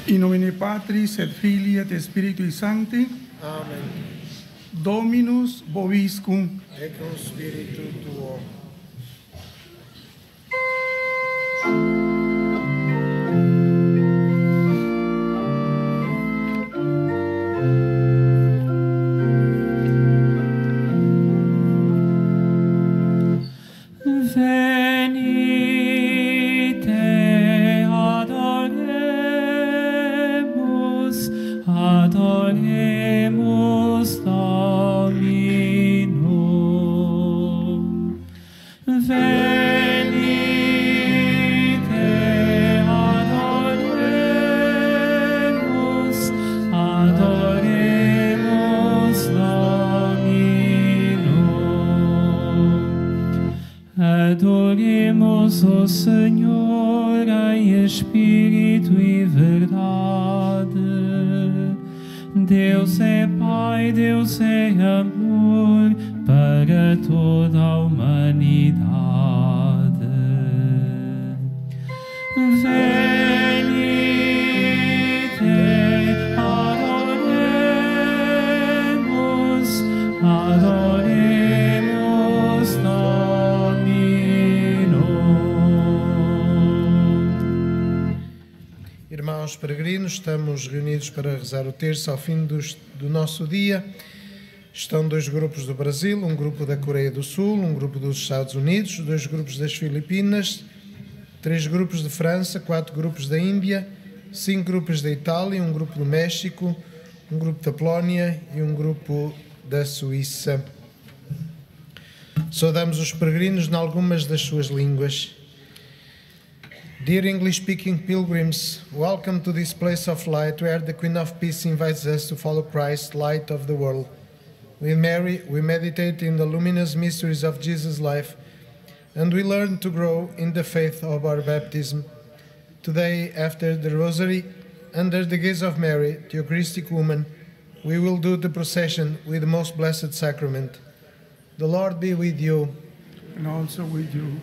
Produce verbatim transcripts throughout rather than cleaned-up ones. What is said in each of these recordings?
In nomine Patris et Filii et Spiritui Sancti. Amen. Dominus vobiscum. Et cum spiritu tuo. Venite, adoremus, adoremus Dominum. Venite, adoremus, adoremus Dominum. Adoremos o Senhor em espírito e verdade. Deus é Pai, Deus é amor para toda a humanidade. Venite, adoremos, adoremos Dominum. Irmãos peregrinos, estamos reunidos para rezar o terço ao fim dos, do nosso dia. Estão dois grupos do Brasil, um grupo da Coreia do Sul, um grupo dos Estados Unidos, dois grupos das Filipinas, três grupos de França, quatro grupos da Índia, cinco grupos da Itália, um grupo do México, um grupo da Polónia e um grupo da Suíça. Saudamos os peregrinos em algumas das suas línguas. Dear English-speaking pilgrims, welcome to this place of light where the Queen of Peace invites us to follow Christ, light of the world. With Mary, we meditate in the luminous mysteries of Jesus' life, and we learn to grow in the faith of our baptism. Today, after the Rosary, under the gaze of Mary, the Eucharistic woman, we will do the procession with the Most Blessed Sacrament. The Lord be with you. And also with you.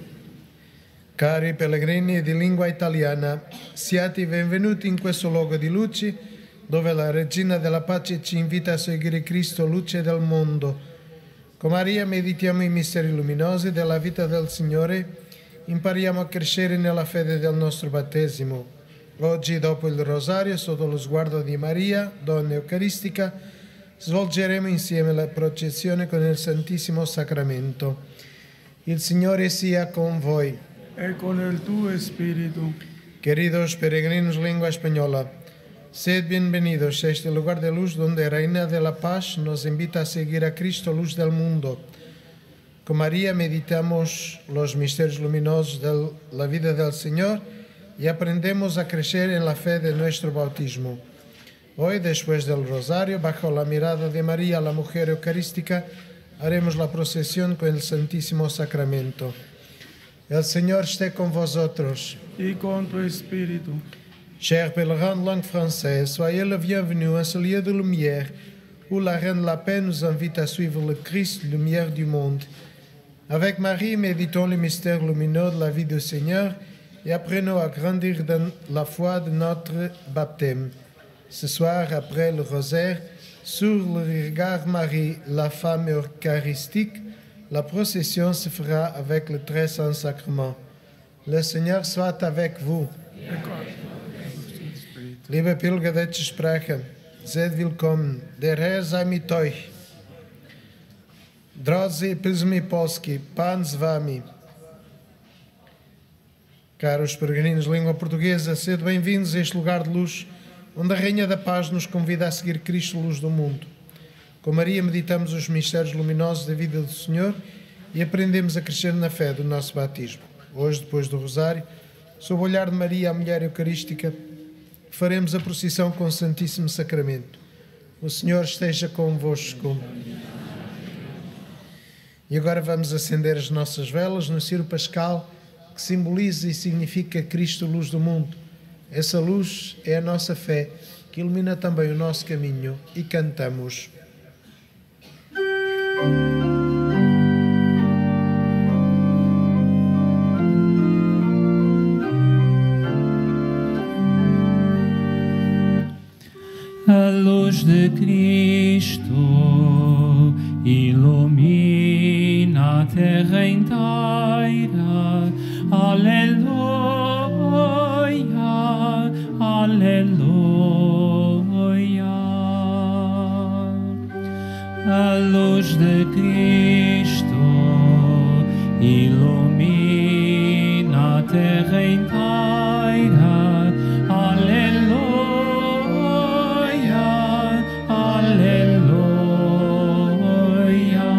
Cari pellegrini di lingua italiana, siate benvenuti in questo luogo di luce, dove la Regina della Pace ci invita a seguire Cristo, luce del mondo. Con Maria meditiamo i misteri luminosi della vita del Signore, impariamo a crescere nella fede del nostro battesimo. Oggi, dopo il Rosario, sotto lo sguardo di Maria, Donna Eucaristica, svolgeremo insieme la processione con il Santissimo Sacramento. Il Signore sia con voi. E con el tu espíritu. Queridos peregrinos lengua española, sed bienvenidos a este lugar de luz donde Reina de la Paz nos invita a seguir a Cristo, luz del mundo. Con María meditamos los misterios luminosos de la vida del Señor y aprendemos a crecer en la fe de nuestro bautismo. Hoy, después del Rosario, bajo la mirada de María, la mujer eucarística, haremos la procesión con el Santísimo Sacramento. El Seigneur esté con vosotros. Y con tu espíritu. Chers pèlerins de langue française, soyez le bienvenu à ce lieu de lumière où la Reine de la Paix nous invite à suivre le Christ, lumière du monde. Avec Marie, méditons les mystères lumineux de la vie du Seigneur et apprenons à grandir dans la foi de notre baptême. Ce soir, après le rosaire, sur le regard Marie, la femme eucharistique, la procession se fera avec le très saint sacrement. Le Seigneur soit avec vous. Liebe Pilger deutsche Sprache, seid willkommen. Der Herr sei mit euch. Drodzy Pilgrims Polski, Pan z wami. Caros peregrinos de língua portuguesa, sede bem-vindos a este lugar de luz, onde a Rainha da Paz nos convida a seguir Cristo, luz do mundo. Com Maria meditamos os mistérios luminosos da vida do Senhor e aprendemos a crescer na fé do nosso batismo. Hoje, depois do Rosário, sob o olhar de Maria, a mulher eucarística, faremos a procissão com o Santíssimo Sacramento. O Senhor esteja convosco. E agora vamos acender as nossas velas no ciro pascal, que simboliza e significa Cristo, luz do mundo. Essa luz é a nossa fé, que ilumina também o nosso caminho, e cantamos. terra inteira. Aleluia, aleluia. A luz de Cristo ilumina a terra inteira. Aleluia, aleluia.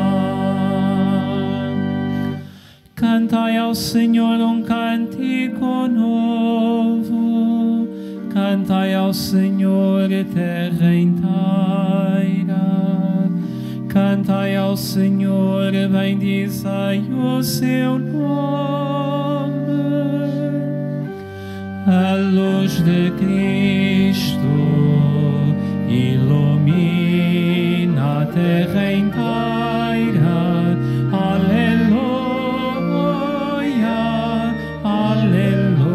Cantai ao Senhor um cântico novo, cantai ao Senhor terra inteira. Cantai ao Senhor, bendizei o seu nome. A luz de Cristo ilumina a terra inteira. Aleluia, aleluia.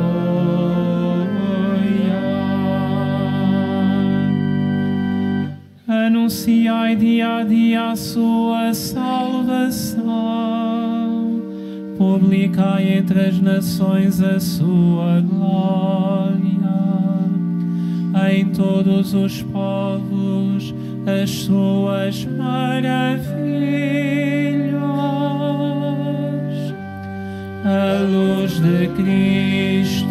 Anunciai dia a dia a sua salvação, publicai entre as nações a sua glória, em todos os povos as suas maravilhas. A luz de Cristo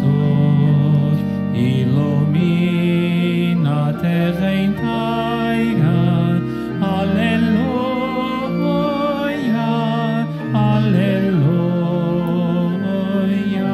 ilumina a terra inteira. Aleluia, aleluia.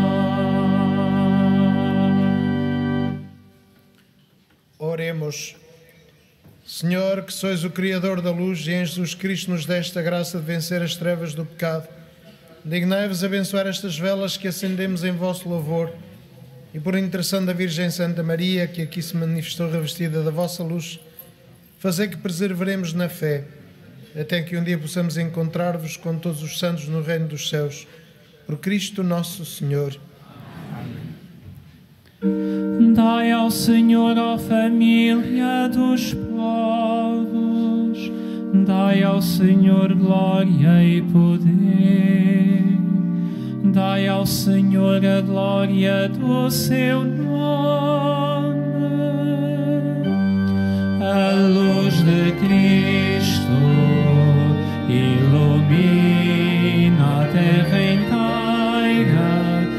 Oremos. Senhor, que sois o Criador da luz e em Jesus Cristo nos deste a graça de vencer as trevas do pecado, dignai-vos abençoar estas velas que acendemos em vosso louvor e por intercessão da Virgem Santa Maria, que aqui se manifestou revestida da vossa luz, fazer que perseveremos na fé, até que um dia possamos encontrar-vos com todos os santos no reino dos céus. Por Cristo nosso Senhor. Dai ao Senhor, ó família dos povos, dai ao Senhor glória e poder. Dai ao Senhor a glória do seu nome. A luz de Cristo ilumina a terra inteira.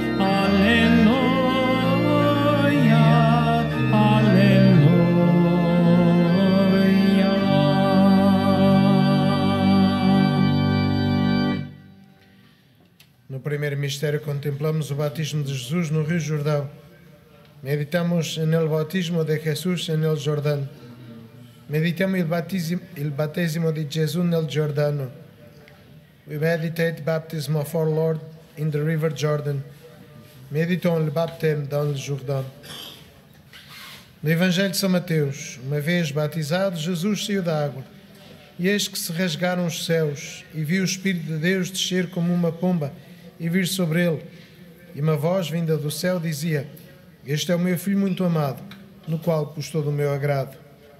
Aleluia, aleluia. No primeiro mistério contemplamos o batismo de Jesus no Rio Jordão. Meditamos en el bautismo de Jesús en el Jordán. Meditiamo il battesimo, il battesimo di Gesù nel Giordano. We meditate baptism of our Lord in the river Jordan. Méditons le baptême dans le Jourdain. No Evangelho de São Mateus, uma vez batizado, Jesus saiu da água. E eis que se rasgaram os céus, e viu o Espírito de Deus descer como uma pomba e vir sobre ele. E uma voz vinda do céu dizia: Este é o meu Filho muito amado, no qual pus todo o meu agrado.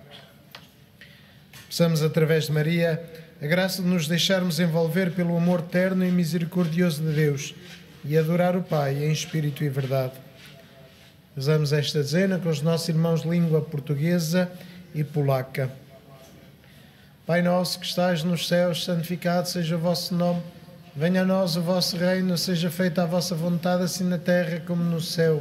Peçamos através de Maria a graça de nos deixarmos envolver pelo amor terno e misericordioso de Deus e adorar o Pai em espírito e verdade. Rezamos esta dezena com os nossos irmãos de língua portuguesa e polaca. Pai nosso que estais nos céus, santificado seja o vosso nome. Venha a nós o vosso reino, seja feita a vossa vontade, assim na terra como no céu.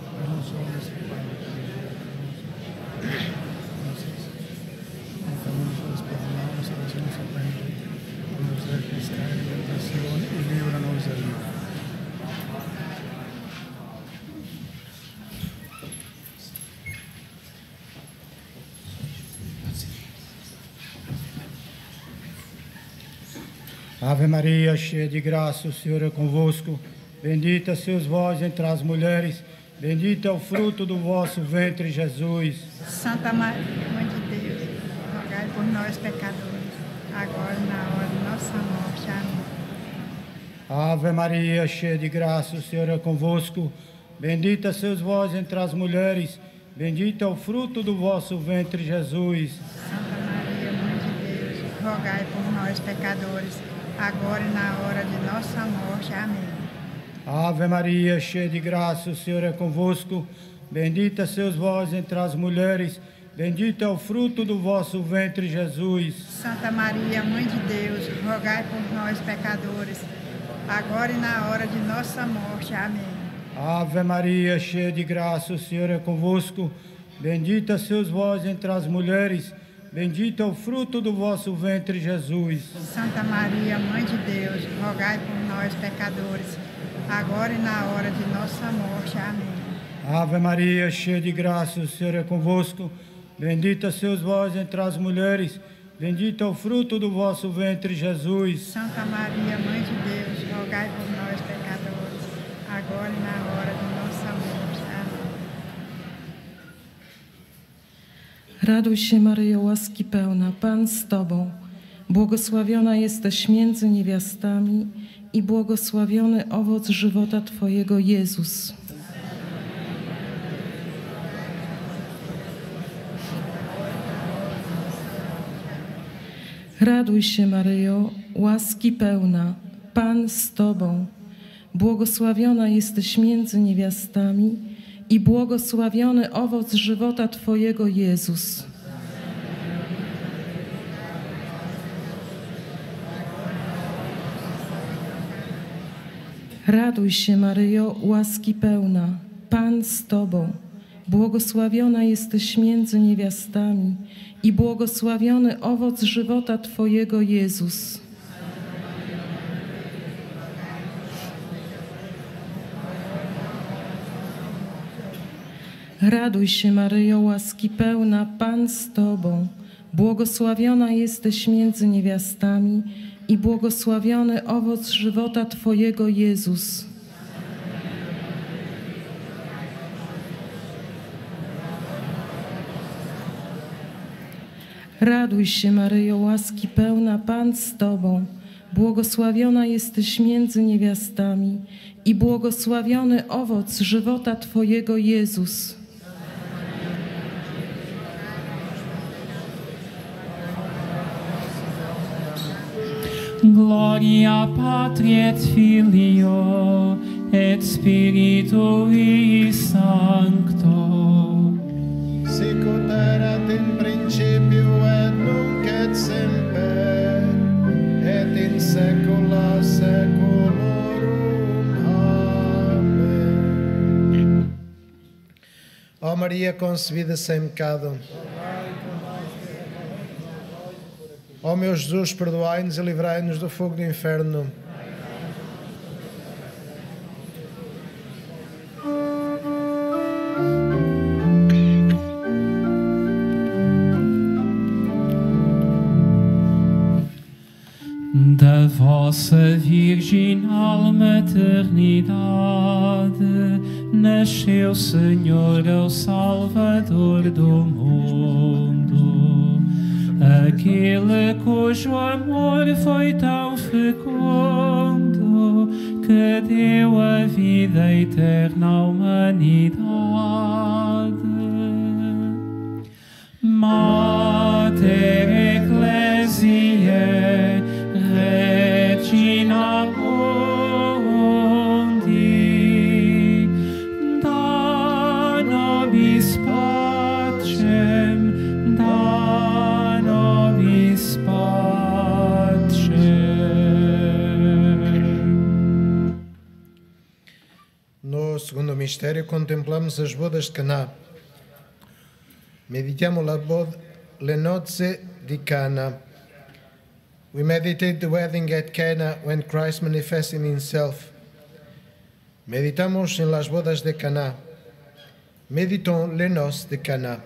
Ave Maria, cheia de graça, o Senhor é convosco. Bendita sois vós entre as mulheres, bendito é o fruto do vosso ventre, Jesus. Santa Maria, Mãe de Deus, rogai por nós, pecadores, agora e na hora de nossa morte. Amém. Ave Maria, cheia de graça, o Senhor é convosco. Bendita sois vós entre as mulheres, bendito é o fruto do vosso ventre, Jesus. Santa Maria, Mãe de Deus, rogai por nós, pecadores, agora e na hora de nossa morte. Amém. Ave Maria, cheia de graça, o Senhor é convosco. Bendita sois vós entre as mulheres, bendito é o fruto do vosso ventre, Jesus. Santa Maria, Mãe de Deus, rogai por nós, pecadores, agora e na hora de nossa morte. Amém. Ave Maria, cheia de graça, o Senhor é convosco. Bendita sois vós entre as mulheres, bendito é o fruto do vosso ventre, Jesus. Santa Maria, Mãe de Deus, rogai por nós, pecadores, agora e na hora de nossa morte. Amém. Ave Maria, cheia de graça, o Senhor é convosco. Bendita sois vós entre as mulheres, bendito é o fruto do vosso ventre, Jesus. Santa Maria, Mãe de Deus, rogai por nós, pecadores, agora e na hora de nossa morte. Amém. Raduj się, Maryjo, łaski pełna, Pan z Tobą, błogosławiona jesteś między niewiastami i błogosławiony owoc żywota Twojego, Jezus. Raduj się, Maryjo, łaski pełna, Pan z Tobą, błogosławiona jesteś między niewiastami i błogosławiony owoc żywota Twojego, Jezus. Raduj się, Maryjo, łaski pełna, Pan z Tobą, błogosławiona jesteś między niewiastami i błogosławiony owoc żywota Twojego, Jezus. Raduj się, Maryjo, łaski pełna, Pan z Tobą, błogosławiona jesteś między niewiastami i błogosławiony owoc żywota Twojego, Jezus. Raduj się, Maryjo, łaski pełna, Pan z Tobą, błogosławiona jesteś między niewiastami i błogosławiony owoc żywota Twojego, Jezus. Gloria Patri et Filio et Spiritui Sancto. Sicut erat in principio et nunc et semper et in saecula saeculorum. Amém. Ó Maria concebida sem pecado, ó meu Jesus, perdoai-nos e livrai-nos do fogo do inferno. Da vossa virginal maternidade nasceu, Senhor, o Salvador do mundo, aquele cujo amor foi tão fecundo que deu a vida eterna à humanidade. Mater Ecclesiae, Regina mundi, da nobis pacem, da nobis pacem. No segundo mistério contemplamos as bodas de Caná. Meditiamo la bod- le nozze di Cana. We meditate the wedding at Cana when Christ manifested himself. Meditamos en las bodas de Caná. Meditons les noces de Cana.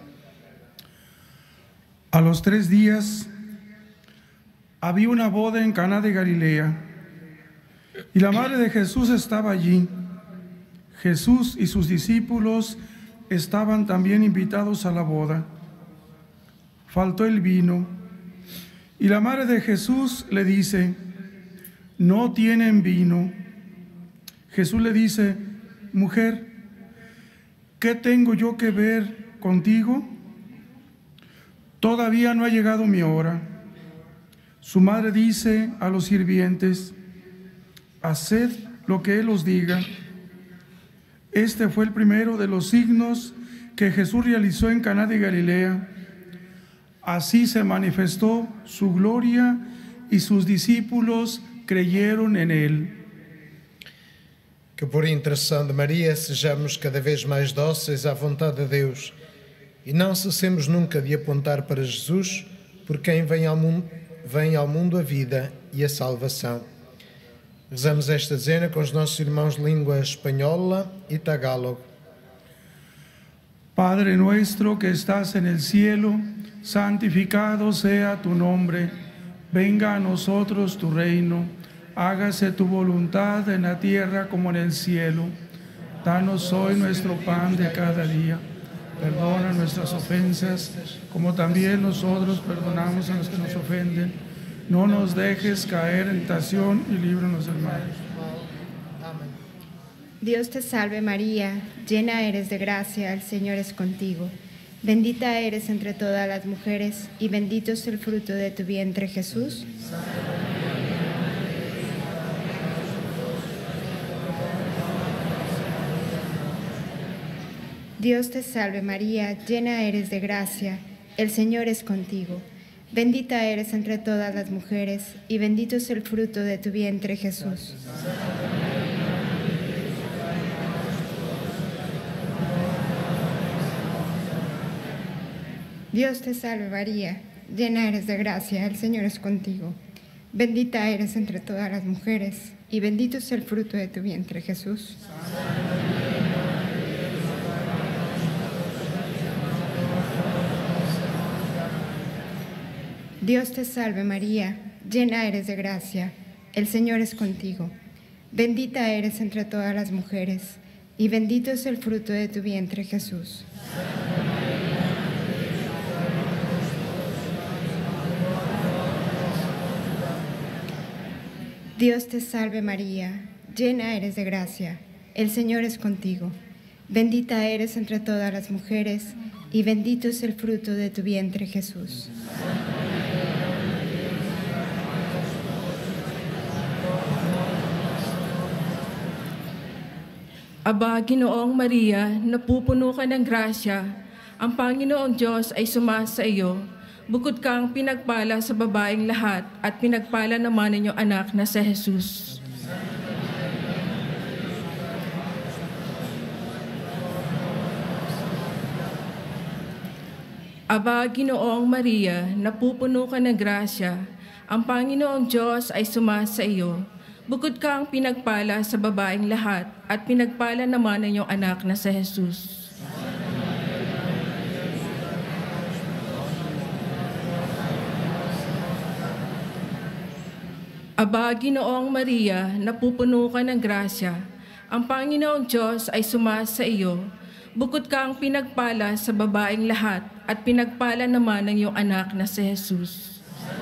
A los tres días había una boda en Caná de Galilea y la madre de Jesús estaba allí. Jesús y sus discípulos estaban también invitados a la boda. Faltó el vino y la madre de Jesús le dice: no tienen vino. Jesús le dice: mujer, ¿qué tengo yo que ver contigo? Todavía no ha llegado mi hora. Su madre dice a los sirvientes: haced lo que Él os diga. Este fue el primero de los signos que Jesús realizó en Caná de Galilea. Así se manifestó su gloria y sus discípulos creyeron en Él. Que por intercessão de Maria sejamos cada vez mais dóceis à vontade de Deus e não cessemos nunca de apontar para Jesus, por quem vem ao mundo, vem ao mundo a vida e a salvação. Rezamos esta dezena com os nossos irmãos de língua espanhola e tagalog. Padre nuestro que estás en el cielo, santificado sea tu nombre. Venga a nosotros tu reino. Hágase tu voluntad en la tierra como en el cielo. Danos hoy nuestro pan de cada día. Perdona nuestras ofensas, como también nosotros perdonamos a los que nos ofenden. No nos dejes caer en tentación y líbranos del mal. Dios te salve María, llena eres de gracia, el Señor es contigo. Bendita eres entre todas las mujeres y bendito es el fruto de tu vientre Jesús. Dios te salve María, llena eres de gracia, el Señor es contigo. Bendita eres entre todas las mujeres y bendito es el fruto de tu vientre Jesús. Dios te salve María, llena eres de gracia, el Señor es contigo. Bendita eres entre todas las mujeres y bendito es el fruto de tu vientre Jesús. Dios te salve María, llena eres de gracia, el Señor es contigo. Bendita eres entre todas las mujeres y bendito es el fruto de tu vientre Jesús. Dios te salve María, llena eres de gracia, el Señor es contigo. Bendita eres entre todas las mujeres y bendito es el fruto de tu vientre Jesús. Aba, Ginoong Maria, napupuno ka ng grasya, ang Panginoong Diyos ay sumasa iyo. Bukod kang pinagpala sa babaeng lahat at pinagpala naman ang iyong anak na si Jesus. Aba, Ginoong Maria, napupuno ka ng grasya, ang Panginoong Diyos ay sumasa iyo. Bukod kang pinagpala sa babaeng lahat at pinagpala naman ang iyong anak na si Jesus. Aba, Ginoong Maria, napupuno ka ng grasya, ang Panginoong Diyos ay sumasa iyo. Bukod kang pinagpala sa babaeng lahat at pinagpala naman ang iyong anak na si Jesus.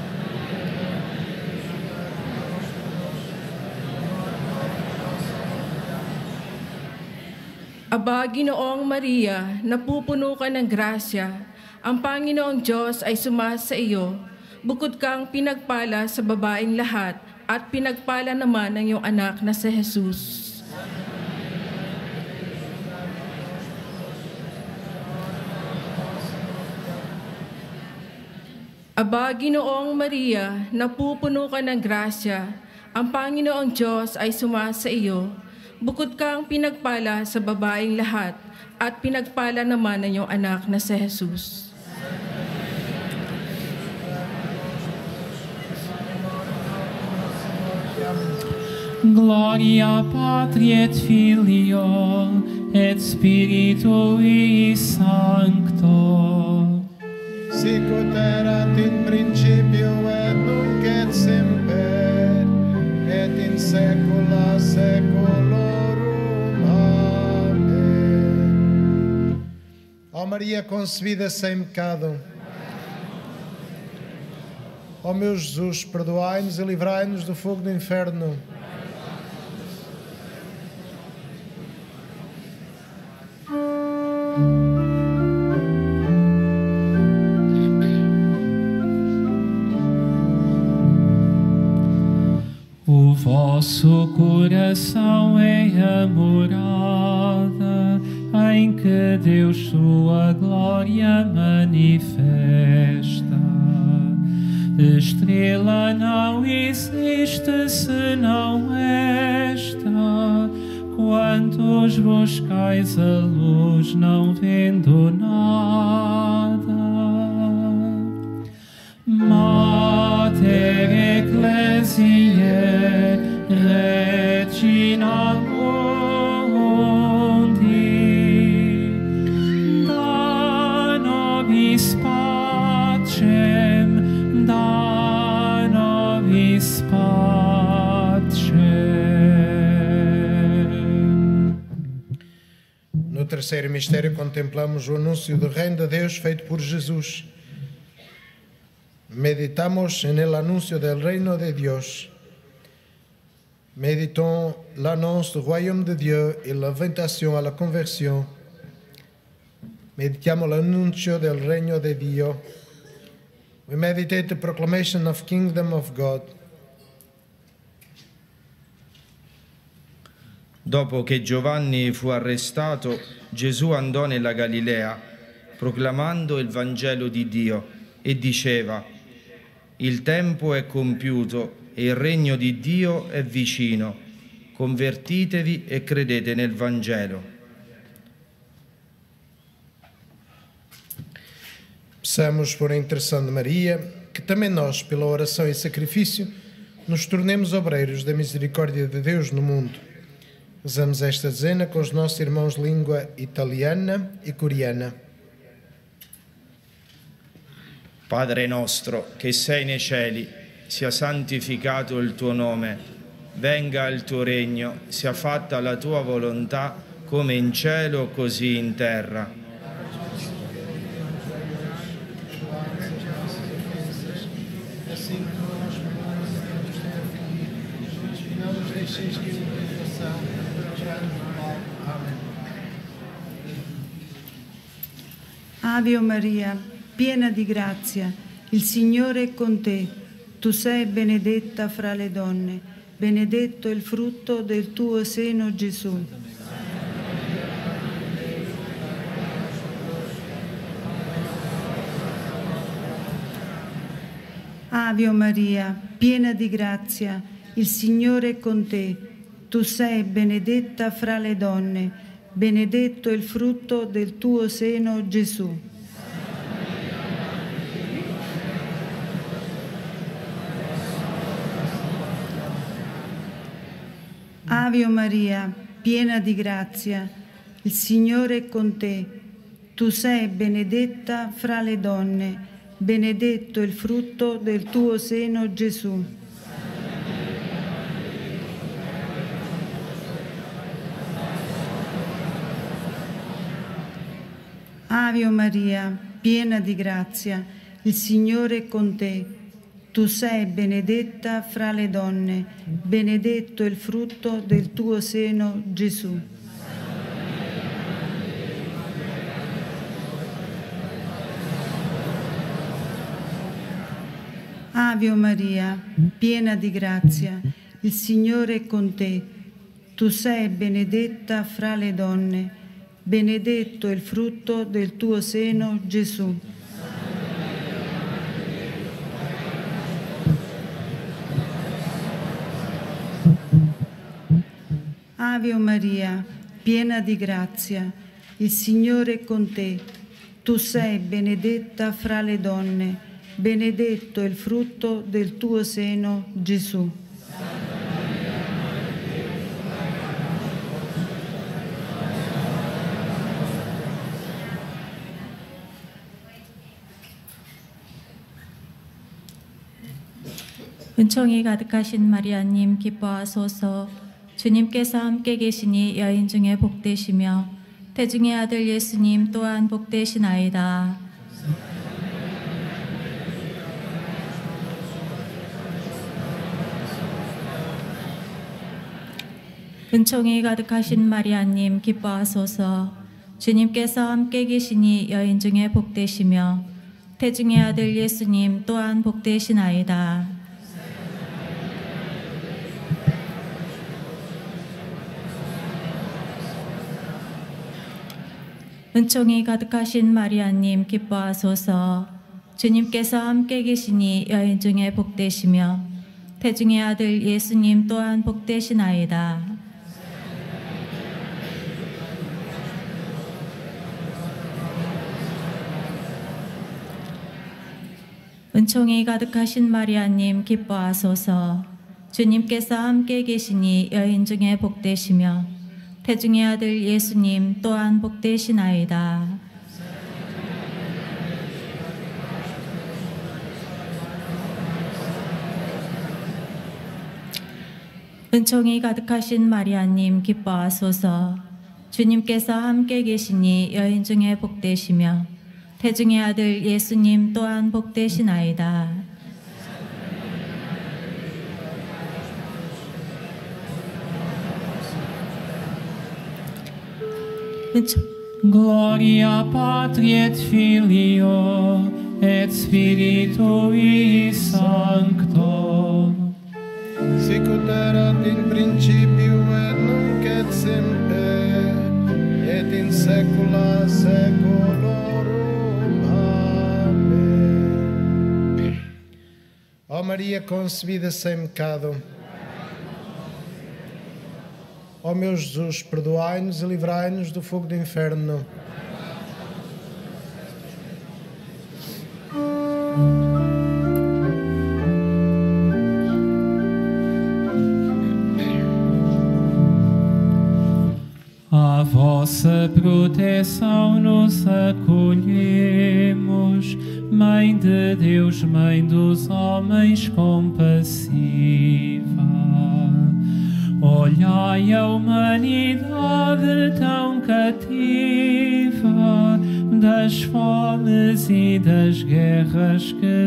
Aba, Ginoong Maria, napupuno ka ng grasya, ang Panginoong Diyos ay sumasa iyo. Bukod kang pinagpala sa babaeng lahat at pinagpala naman ang iyong anak na si Jesus. Aba, Ginoong Maria, napupuno ka ng grasya, ang Panginoong Diyos ay sumasa iyo. Bukod kang pinagpala sa babaeng lahat at pinagpala naman ang iyong anak na si Jesus. Gloria Patri et Filio et Spiritui Sancto. Sic ut erat in principio et nunc et semper et in saecula saeculorum. Amém. Ó Maria concebida sem pecado, ó meu Jesus, perdoai-nos e livrai-nos do fogo do inferno. O vosso coração é a morada em que Deus sua glória manifesta. Estrela não existe senão esta, quantos buscais a luz não vendo nada. Mater Ecclesiae Regina Mundi, da nobis pacem, da nobis pacem. No terceiro mistério contemplamos o anúncio do reino de Deus feito por Jesus. Meditamos en el anuncio del reino de Dios. Méditons l'annonce du royaume de Dieu et l'invitation à la conversion. Meditiamo l'annuncio del regno di Dio. We meditate the proclamation of kingdom of God. Dopo che Giovanni fu arrestato, Gesù andò nella Galilea, proclamando il Vangelo di Dio, e diceva: il tempo è compiuto e il regno di Dio è vicino. Convertitevi e credete nel Vangelo. Peçamos por a intercessão de Maria, que também nós, pela oração e sacrifício, nos tornemos obreiros da misericórdia de Deus no mundo. Rezamos esta dezena com os nossos irmãos de língua italiana e coreana. Padre nostro, che sei nei cieli, sia santificato il tuo nome, venga il tuo regno, sia fatta la tua volontà, come in cielo così in terra. Ave Maria, piena di grazia, il Signore è con te. Tu sei benedetta fra le donne, benedetto il frutto del tuo seno, Gesù. Ave Maria, piena di grazia, il Signore è con te. Tu sei benedetta fra le donne, benedetto il frutto del tuo seno, Gesù. Ave Maria, piena di grazia, il Signore è con te. Tu sei benedetta fra le donne, benedetto il frutto del tuo seno, Gesù. Ave Maria, piena di grazia, il Signore è con te. Tu sei benedetta fra le donne, benedetto il frutto del tuo seno, Gesù. Ave Maria, piena di grazia, il Signore è con te. Tu sei benedetta fra le donne, benedetto il frutto del tuo seno, Gesù. Ave Maria, piena di grazia, il Signore è con te. Tu sei benedetta fra le donne, benedetto il frutto del tuo seno, Gesù. 은총이 가득하신 마리아님 기뻐하소서. 주님께서 함께 계시니 여인 중에 복되시며 태중의 아들 예수님 또한 복되시나이다. 은총이 가득하신 마리아님 기뻐하소서. 주님께서 함께 계시니 여인 중에 복되시며 태중의 아들 예수님 또한 복되시나이다. 은총이 가득하신 마리아님 기뻐하소서. 주님께서 함께 계시니 여인 중에 복되시며 태중의 아들 예수님 또한 복되시나이다. 은총이 가득하신 마리아님 기뻐하소서. 주님께서 함께 계시니 여인 중에 복되시며 태중의 아들 예수님 또한 복되시나이다. 은총이 가득하신 마리아님 기뻐하소서. 주님께서 함께 계시니 여인 중에 복되시며 태중의 아들 예수님 또한 복되시나이다. Gloria Patri et Filio et Spiritui Sancto. Sicut erat in principio et nunc et semper et in saecula saeculorum. Amém. Ó Maria concebida sem pecado, ó meu Jesus, perdoai-nos e livrai-nos do fogo do inferno. A vossa proteção nos acolhemos, Mãe de Deus, Mãe dos homens compassiva. Olhai a humanidade tão cativa das fomes e das guerras que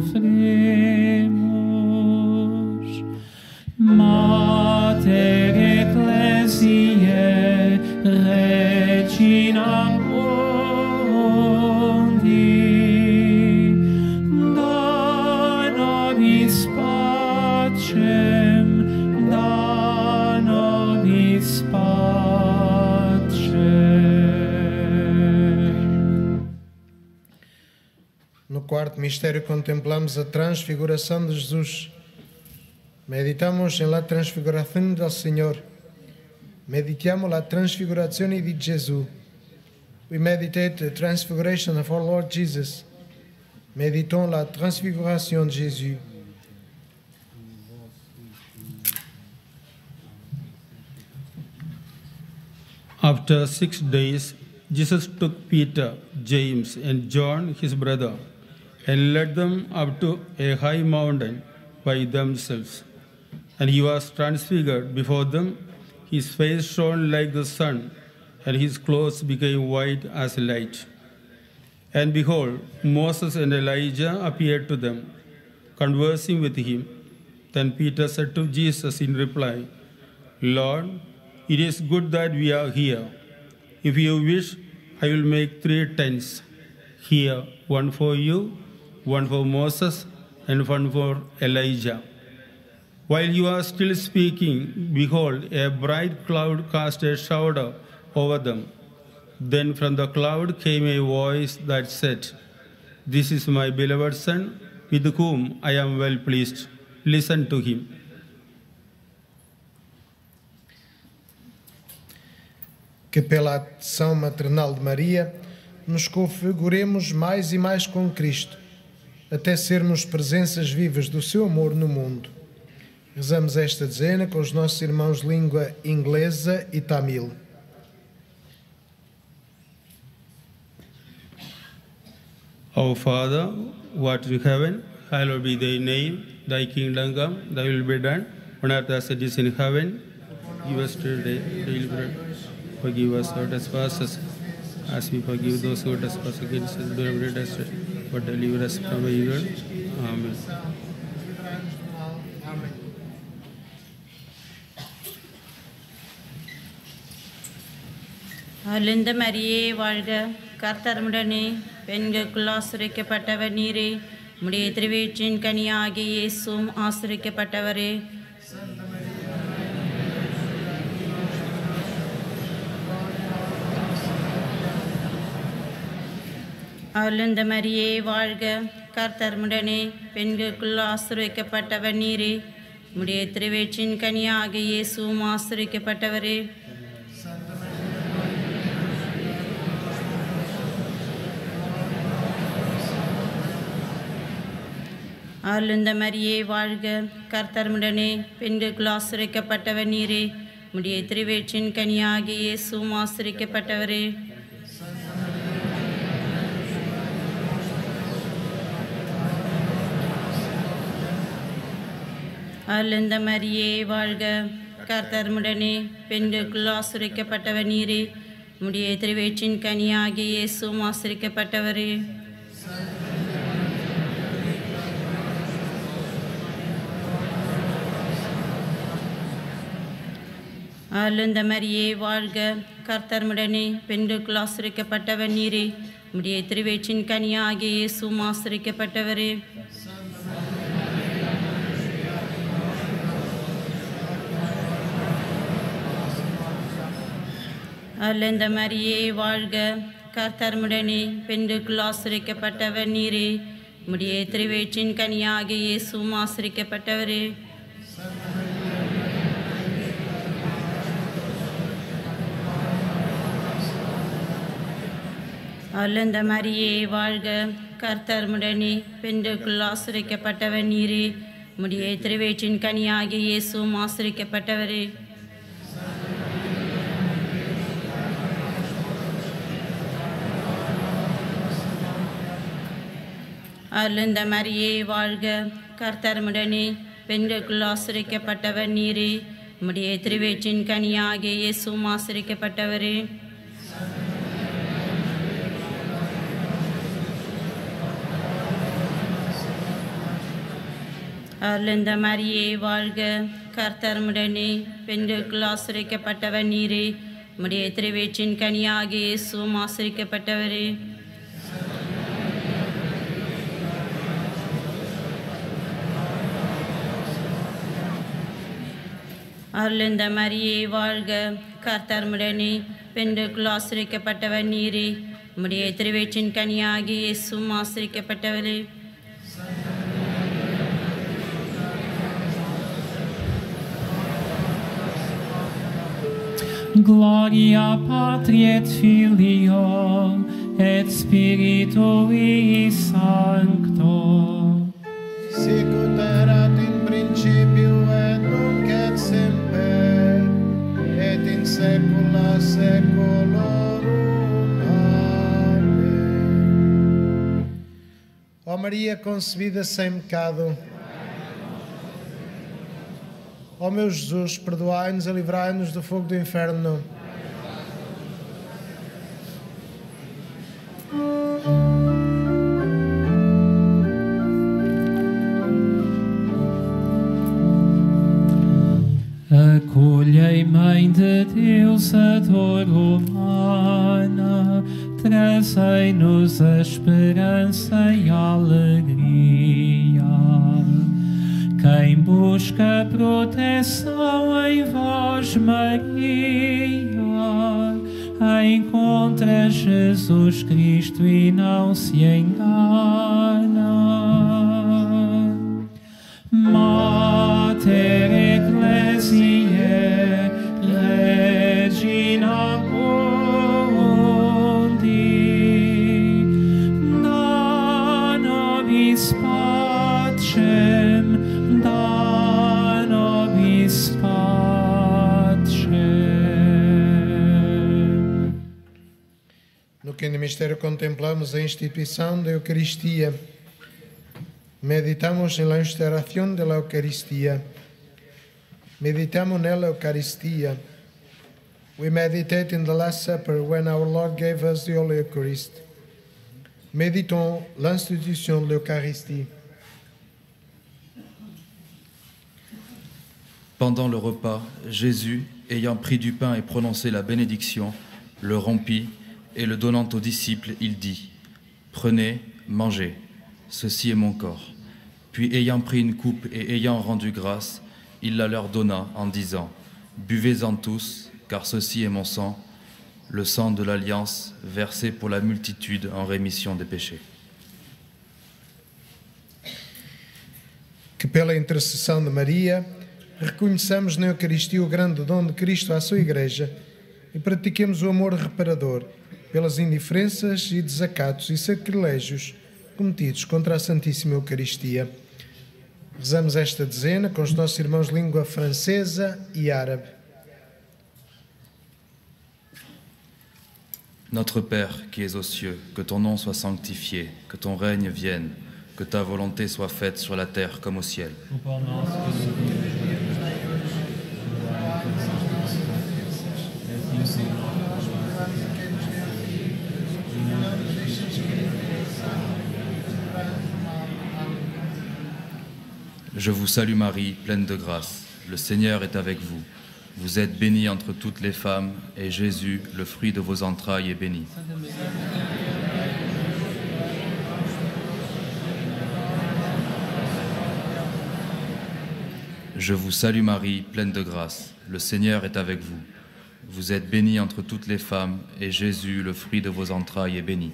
sofremos. Mater Ecclesiae, Regina Mundi, da nobis pacem, da nobis pacem. No quarto mistério contemplamos a transfiguração de Jesus. Meditamos en la transfiguración del Señor. Meditiamo la transfigurazione di Gesù. We meditate the transfiguration of our Lord Jesus. Méditons la transfiguration de Jésus. After six days, Jesus took Peter, James, and John, his brother, and led them up to a high mountain by themselves. And he was transfigured before them. His face shone like the sun, and his clothes became white as light. And behold, Moses and Elijah appeared to them, conversing with him. Then Peter said to Jesus in reply, Lord, it is good that we are here. If you wish, I will make three tents here, one for you, one for Moses, and one for Elijah. While he was still speaking, behold, a bright cloud cast a shadow over them. Then from the cloud came a voice that said, This is my beloved Son, with whom I am well pleased. Listen to him. Que pela ação maternal de Maria nos configuremos mais e mais com Cristo, até sermos presenças vivas do seu amor no mundo. Rezamos esta dezena com os nossos irmãos de língua inglesa e tamil. Our Father, who art in heaven, hallowed be thy name. Thy kingdom come, thy will be done, on earth as it is in heaven. Give us today daily bread. Forgive us our trespasses, as we forgive those who trespass against us. Do not lead us, but deliver us from evil. Amen. அருளிந்த மரியே வாழ்க, கர்த்தர் உடனே பெண்களுக்குள் ஆசிரிக்கப்பட்டவர் நீரே. உம்முடைய திருவயிற்றின் கனியாகிய இயேசுவும் ஆசிரிக்கப்பட்டவரே. அருளிந்த மரியே வாழ்க, கர்த்தருமுடனே, பெண்களுக்குள் ஆசீர்வதிக்கப்பட்டவர் நீரே. உம்முடைய திருவயிற்றின் கனியாகிய இயேசுவும் ஆசீர்வதிக்கப்பட்டவரே. அருளிந்த மரியே வாழ்க, கர்த்தருமுடனே, பெண்களுக்குள் ஆசீர்வதிக்கப்பட்டவர் நீரே. உம்முடைய திருவயிற்றின் கனியாகிய இயேசுவும் ஆசீர்வதிக்கப்பட்டவரே. அருளிந்த மரியே வாழ்க, கர்த்தருமுடனே, பெண்களுக்குள் ஆசீர்வதிக்கப்பட்டவர் நீரே. உம்முடைய திருவயிற்றின் கனியாகிய இயேசுவும் ஆசீர்வதிக்கப்பட்டவரே. அருளிந்த மரியே வாழ்க, கர்த்தருமுடனே, பெண்களுக்குள் ஆசீர்வதிக்கப்பட்டவர் நீரே. உம்முடைய திருவயிற்றின் கனியாகிய இயேசுவும் ஆசீர்வதிக்கப்பட்டவரே. அருளிந்த மரியே வாழ்க, கர்த்தருமுடனே, பெண்களுக்குள் ஆசீர்வதிக்கப்பட்டவர் நீரே. உம்முடைய திருவயிற்றின் கனியாகிய இயேசுவும் ஆசீர்வதிக்கப்பட்டவரே. அருளிந்த மரியே வாழ்க, கர்த்தருமுடனே, பெண்களுக்குள் ஆசீர்வதிக்கப்பட்டவர் நீரே. உம்முடைய திருவயிற்றின் கனியாகிய இயேசுவும் ஆசீர்வதிக்கப்பட்டவரே. அருளிந்த மரியே வாழ்க, கர்த்தருமுடனே, பெண்களுக்குள் ஆசீர்வதிக்கப்பட்டவர் நீரே. உம்முடைய திருவயிற்றின் கனியாகிய இயேசுவும் ஆசீர்வதிக்கப்பட்டவரே. அருளிந்த மரியே வாழ்க, கர்த்தருமுடனே, பெண்களுக்குள் ஆசீர்வதிக்கப்பட்டவர் நீரே. உம்முடைய திருவயிற்றின் கனியாகிய இயேசுவும் ஆசீர்வதிக்கப்பட்டவரே. அருளிந்த மரியே வாழ்க, கர்த்தருமுடனே, பெண்களுக்குள் ஆசீர்வதிக்கப்பட்டவர் நீரே. உம்முடைய திருவயிற்றின் கனியாகிய இயேசுவும் ஆசீர்வதிக்கப்பட்டவரே. Gloria Patri et Filio et Spiritui Sancto. Sicut erat in principio et nunc et semper et in saecula saeculorum. Amém. Ó Maria concebida sem pecado, ó meu Jesus, perdoai-nos e livrai-nos do fogo do inferno. Acolhei, Mãe de Deus, a dor humana, trazei-nos a esperança e a alegria. Quem busca proteção em vós, Maria, encontra Jesus Cristo e não se engana. Mater Ecclesiae, Regina Mundi, da nobis pacem, da nobis pacem. No quinto mistério contemplamos a instituição da Eucaristia. Meditamos en la instauración de la Eucaristía. Meditamos en la Eucaristía. We meditate in the Last Supper when our Lord gave us the Holy Eucharist. Méditons l'institution de l'Eucharistie. Pendant le repas, Jésus, ayant pris du pain et prononcé la bénédiction, le rompit et le donnant aux disciples, il dit : « Prenez, mangez, ceci est mon corps. » Puis ayant pris une coupe et ayant rendu grâce, il la leur donna en disant : « Buvez-en tous, car ceci est mon sang le sang de l'Alliance versé pour la multitude en rémission des péchés. Que pela intercessão de Maria reconheçamos na Eucaristia o grande dom de Cristo à sua Igreja e pratiquemos o amor reparador pelas indiferenças e desacatos e sacrilégios cometidos contra a Santíssima Eucaristia. Rezamos esta dezena com os nossos irmãos de língua francesa e árabe. Notre Père qui es aux cieux, que ton nom soit sanctifié, que ton règne vienne, que ta volonté soit faite sur la terre comme au ciel. Je vous salue Marie, pleine de grâce. Le Seigneur est avec vous. Vous êtes bénie entre toutes les femmes, et Jésus, le fruit de vos entrailles, est béni. Je vous salue Marie, pleine de grâce. Le Seigneur est avec vous. Vous êtes bénie entre toutes les femmes, et Jésus, le fruit de vos entrailles, est béni.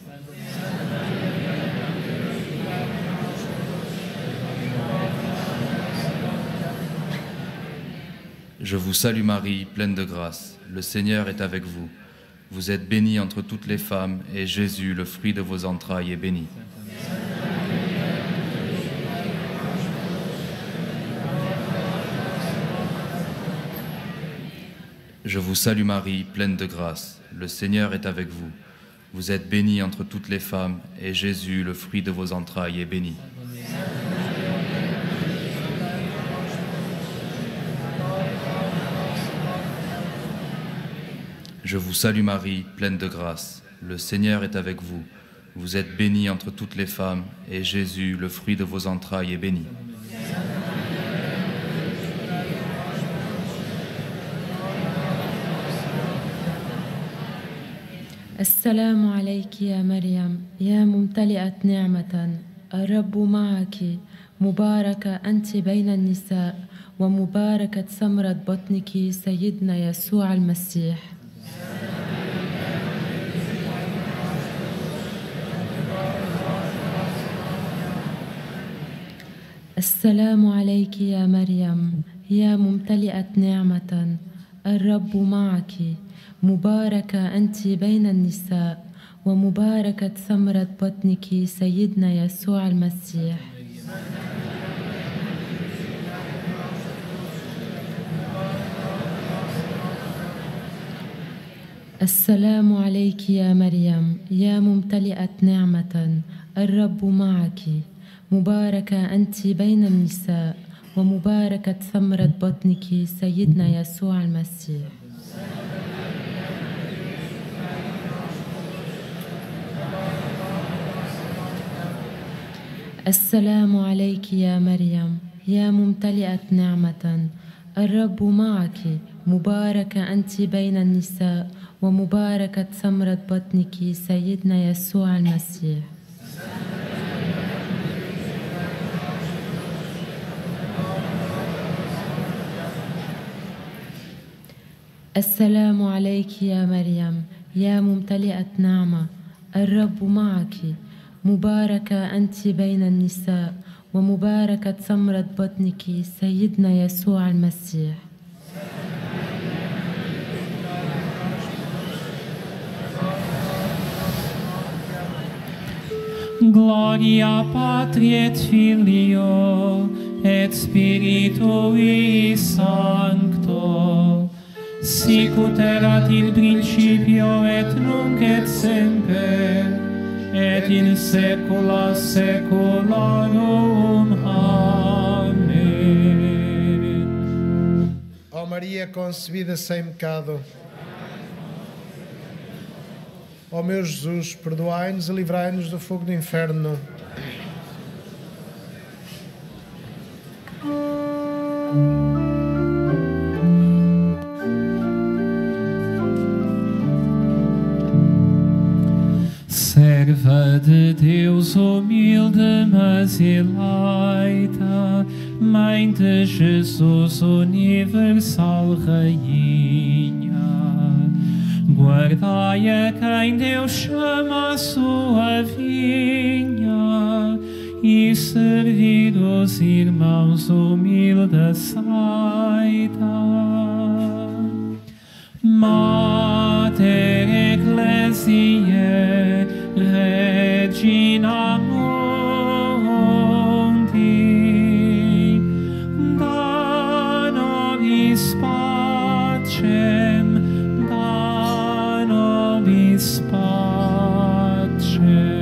Je vous salue Marie, pleine de grâce. Le Seigneur est avec vous. Vous êtes bénie entre toutes les femmes, et Jésus, le fruit de vos entrailles, est béni. Je vous salue Marie, pleine de grâce. Le Seigneur est avec vous. Vous êtes bénie entre toutes les femmes, et Jésus, le fruit de vos entrailles, est béni. Je vous salue Marie, pleine de grâce. Le Seigneur est avec vous. Vous êtes bénie entre toutes les femmes, et Jésus, le fruit de vos entrailles, est béni. السلام عليك يا مريم يا ممتلئة نعمة الرب معك مباركة أنت بين النساء ومباركة ثمرة بطنك سيدنا يسوع المسيح. السلام عليك يا مريم يا ممتلئة نعمة الرب معك مباركة أنت بين النساء ومباركة ثمرة بطنك سيدنا يسوع المسيح. السلام عليك يا مريم يا ممتلئة نعمة الرب معك مباركة أنت بين النساء ومباركة ثمرة بطنك سيدنا يسوع المسيح. السلام عليك يا مريم يا ممتلئة نعمة الرب معك مباركة أنت بين النساء ومباركة ثمرة بطنك سيدنا يسوع المسيح. السلام عليك يا مريم يا ممتلئة نعمة الرب معك مباركة أنت بين النساء ومباركة ثمرة بطنك سيدنا يسوع المسيح. Gloria Patri et Filio et Spiritui Sancto, sicut erat in principio et nunc et semper, et in saecula saeculorum. Amém. Ó Maria concebida sem pecado, ó meu Jesus, perdoai-nos e livrai-nos do fogo do inferno. Serva de Deus humilde, mas eleita, Mãe de Jesus, universal Rainha, Guardai quem Deus chama a sua vinha e servir os irmãos humildes saita. Mater Ecclesiae Regina Mundi, da nobis pacem, da nobis pacem.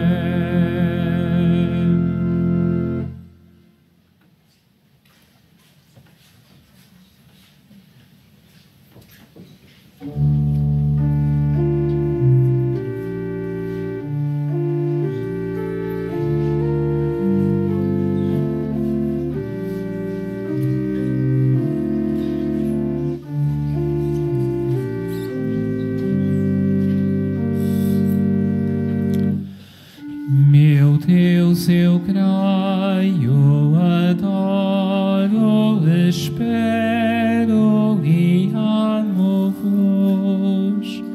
Meu Deus, eu creio, adoro, espero e amo-vos.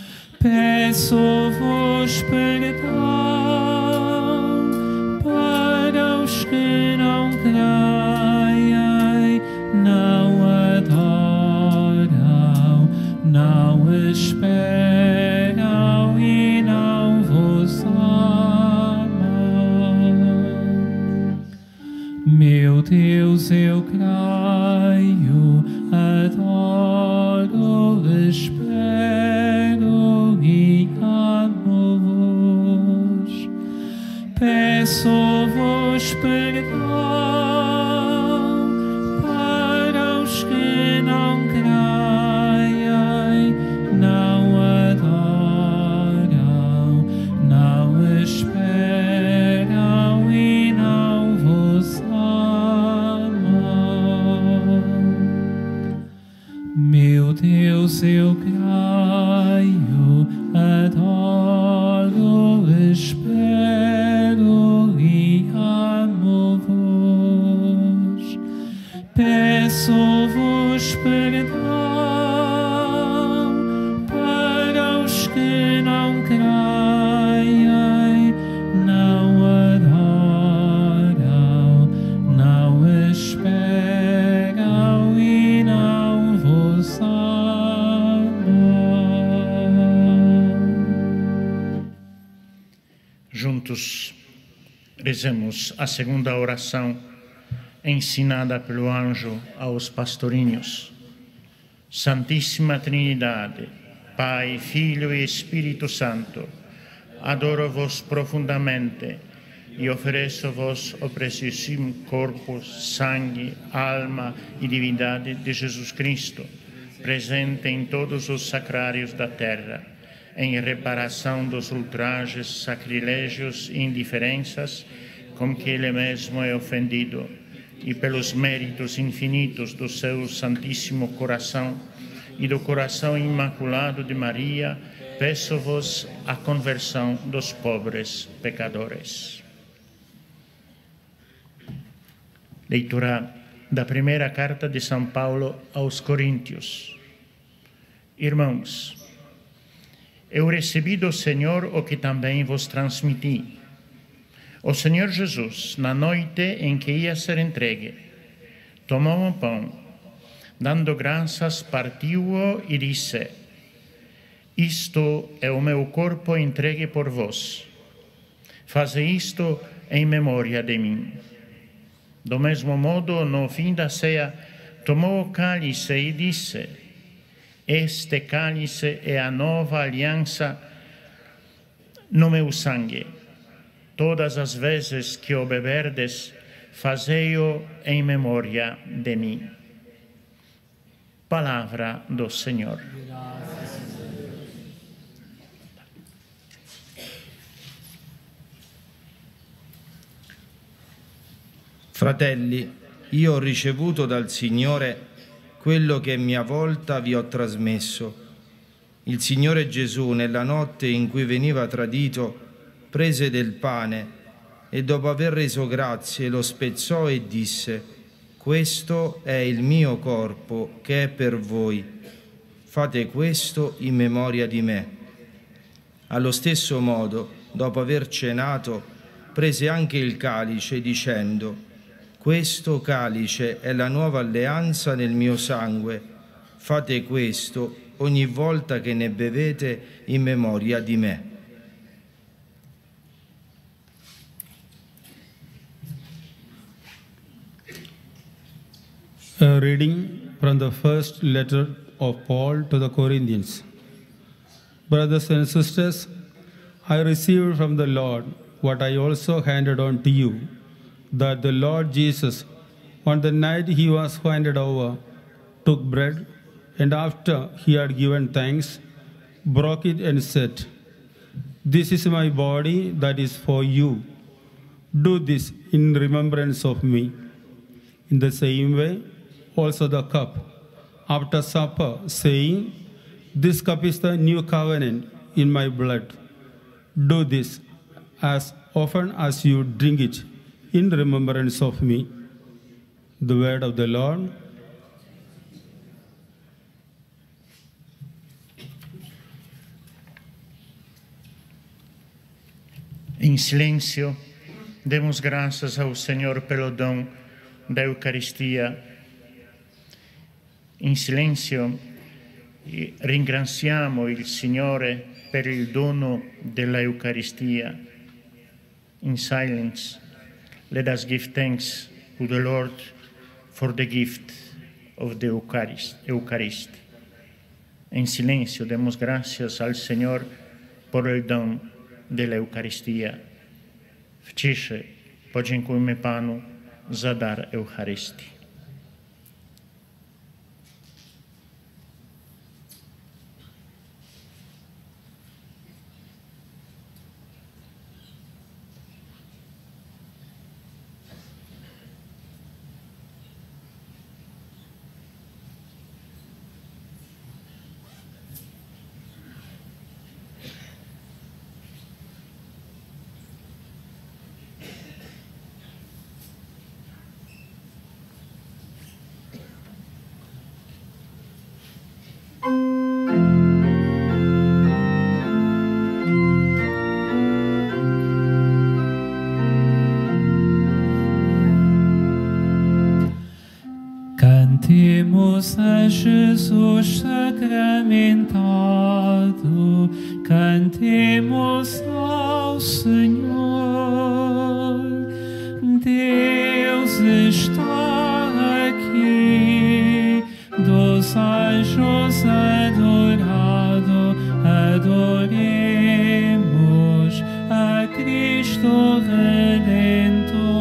Peço-vos perdão para os que não creem, não adoram, não esperam e não vos amam. Meu Deus, eu creio, adoro, espero e amo-vos. Peço-vos perdão para os que não creem, não adoram, não esperam e não vos amam. Meu Deus, eu creio, adoro, espero e amo-vos. Peço-vos perdão para os que não creem, não adoram, não esperam e não vos amam. Juntos rezemos a segunda oração ensinada pelo anjo aos pastorinhos. Santíssima Trindade, Pai, Filho e Espírito Santo, adoro-vos profundamente e ofereço-vos o preciosíssimo corpo, sangue, alma e divindade de Jesus Cristo, presente em todos os sacrários da terra, em reparação dos ultrajes, sacrilégios e indiferenças com que Ele mesmo é ofendido, e pelos méritos infinitos do seu Santíssimo Coração e do Coração Imaculado de Maria, peço-vos a conversão dos pobres pecadores. Leitura da primeira carta de São Paulo aos Coríntios. Irmãos, eu recebi do Senhor o que também vos transmiti. O Senhor Jesus, na noite em que ia ser entregue, tomou um pão, dando graças, partiu-o e disse: Isto é o meu corpo entregue por vós. Fazei isto em memória de mim. Do mesmo modo, no fim da ceia, tomou o cálice e disse: Este cálice é a nova aliança no meu sangue. Todas as vezes que o beberdes, fazei-o em memória de mim. Palavra do Senhor. Fratelli, io ho ricevuto dal Signore quello che a mia volta vi ho trasmesso. Il Signore Gesù, nella notte in cui veniva tradito, prese del pane e dopo aver reso grazie lo spezzò e disse: Questo è il mio corpo che è per voi. fate questo in memoria di me. Allo stesso modo, dopo aver cenato, prese anche il calice dicendo: questo calice è la nuova alleanza nel mio sangue, fate questo ogni volta che ne bevete in memoria di me. A reading from the first letter of Paul to the Corinthians. Brothers and sisters, I received from the Lord what I also handed on to you, that the Lord Jesus, on the night he was handed over, took bread, and after he had given thanks, broke it and said, "This is my body that is for you. Do this in remembrance of me." In the same way, also the cup after supper, saying, "This cup is the new covenant in my blood. Do this as often as you drink it in remembrance of me." The word of the Lord. Em silêncio, demos graças ao Senhor pelo dom da Eucaristia. In silenzio ringraziamo il Signore per il dono della Eucaristia. In silence, let us give thanks to the Lord for the gift of the Eucharist. Eucharist. En silêncio, demos graças al Señor por el don de la Eucaristía. W ciszy podziękujmy Panu za dar Eucharystii. Cantemos a Jesus sacramentado, cantemos ao Senhor. Deus está aqui, dos anjos adorado, adoremos a Cristo Redentor.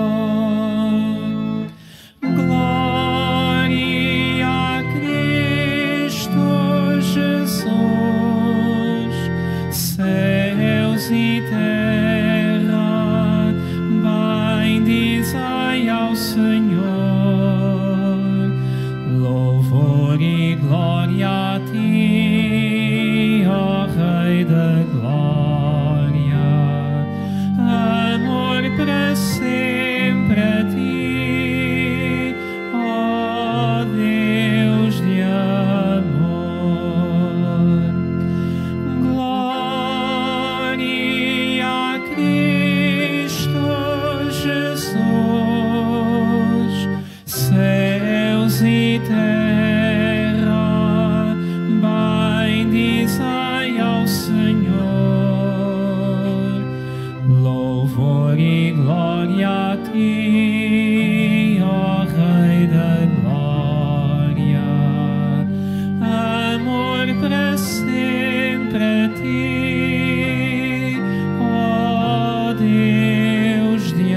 E terra, bendizai ao Senhor, louvor e glória a ti, ó Rei da glória, amor para sempre a ti, ó Deus de amor. E terra, bendizai ao Senhor, louvor e glória a ti, ó Rei da glória, amor para sempre a ti, ó Deus de